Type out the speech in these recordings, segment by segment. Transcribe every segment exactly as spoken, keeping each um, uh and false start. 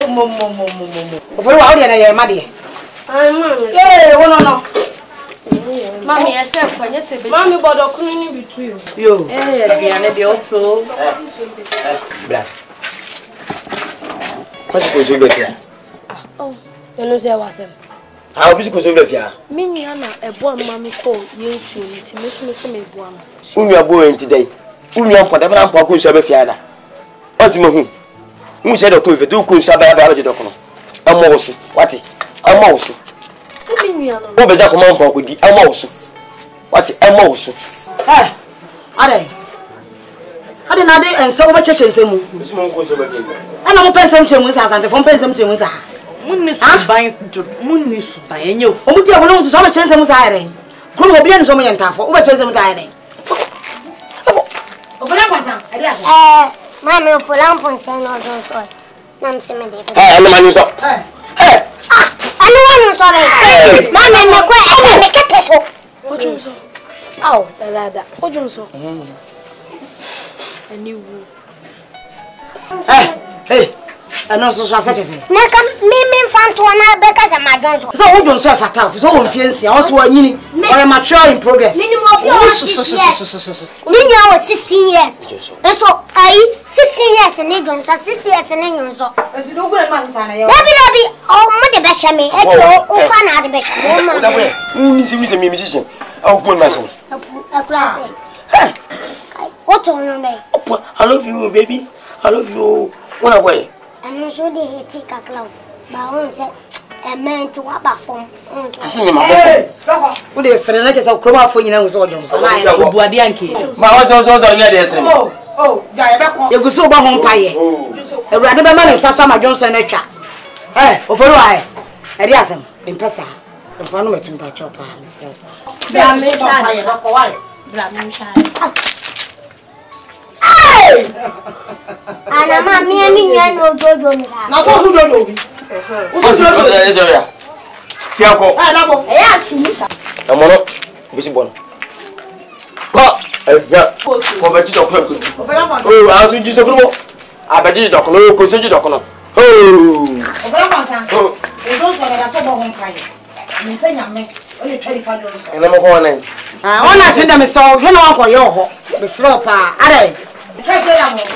mo mo mo mo mo. Ofori wa o de na ye ma de. Ai mami. Eh, wo no no. Mami, ese afanye sebe. Mami bodo kunu ni bitu yo. Yo. Eh, bia na de opo. Bra. Quase coisa do fia. Oh, eu não sei o asem. Ah, o bicho coisa do fia. Minha na e bo mami ko yensu ni ti me so me se me bo am. Unu abo enti dai. Unu ampo da na ampo ko nsa be fia da. Ozimo hu. Mu se do ko vetu ko nsa ba ba ba de dokono. Amo wo so. Wati. Amo wo so. Se minha no. Wo be ja ko ma ampo ko di. Amo wo so. Wati, amo wo so. Eh. Ade. Ade na de ense wo be cheche ense mu. Bisu mo ko so be fia. Ana mo pensam chemu sa asante fo pensam chemu sa. Munni suban munni suban enyo. O mu dia wo no so ma chensem sa ere. Kro mo bia no so mo yentafo. Wo be chensem sa ere. O bela kwasa, ade asa. Eh, mami o fulan ponse no don so. Nam se me de. Eh, ana manu so. Eh. Eh. Ah, anu wonu so re. Mami me kwa e me kete so. Ojo so. Aw, dada. Ojo so. Mhm. Ani wu. Eh, hey. Ano so so asate se. Na ka mi mi fanto na be ka se ma don so. So wo don so afata, so wo mfiansia, wo so anyini. O ya mature in progress. Minimum of your sixteen. Minimum of sixteen years. So ai sixteen years ne don so six years ne nyon so. Enti do go na sasa na yo. Dabi dabi o mo de be hye me. E cho o kwa na de be hye me. O da we. Ni si mi se mi mi sisi. Awu ko ma se. Apu akura se. Hey. O to no me. I love you baby. I love you. What away? Anu so de hiti kakla. Ba on se e ment wa ba fom. On so. Asi mi ma Eh, wo de sere na ke sa kroma afo nyina wo so odon so. Na ya obuade anke. ma wa so so so ni de ese. Oh, oh, ja ye be ko. Ye guso ba ho mpaye. Ewurade be ma ne sa so ma Johnson na twa. Eh, ofori wa e. E di asem, empesa. Mfa no metum pa chopa, misel. Bra me sha. Ko wa. Bra me sha. Ana ma mi mi nya no jojo ni sa. Na so so dodo bi. O so so de so ya. Fia ko. Eh, na bo. E ya tu mi sa. Amono bisi bon. Ko, eh ya. Ko be ti do ko. Ofori pa. Oh, a so ji so ko mo. A be ji do ko no ko so ji do ko no. Oh. Ofori pa sa. Oh. E don so na so bo ho mpaye. Mi se nyame. O le twari pa don so. Ena mo ko na. Ah, ona tenda me so, hwe na wan ko ye ho. Be sro pa. Are. Se se ya mo.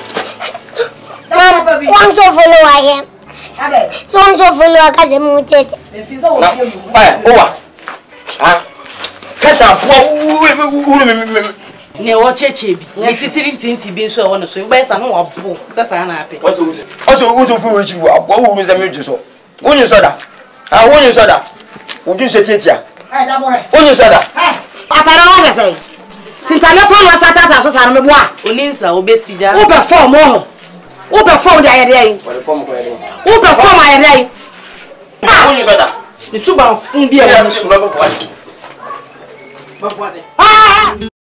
One so follow wa here. Ade. So one so follow ka ze mu tete. Me fi so wo Na. se mu. Eh, o wa. Ah. Kasa po u u me me. Ne wo cheche bi. Ne titiri ntinti bi nso e wo no so. Gba esa no wo bo. Sasa na ape. O so o so o to pu we chi wo. Wo wo se me ju so. Wonyi soda. Ah, wonyi soda. Wo ju se tetia. Eh, da bo he. Wonyi soda. Eh. Apara wa se se. Tintale pa no satata so sa no me bo a. Oninsa obesi ja. Wo perform ho. Wo perform dia ye dey. Wo de form ko ye dey. Wo perform aye dey. Wonyi soda. Ni suba fun bi e wo no so. Ba bo. Ba bo. Ah!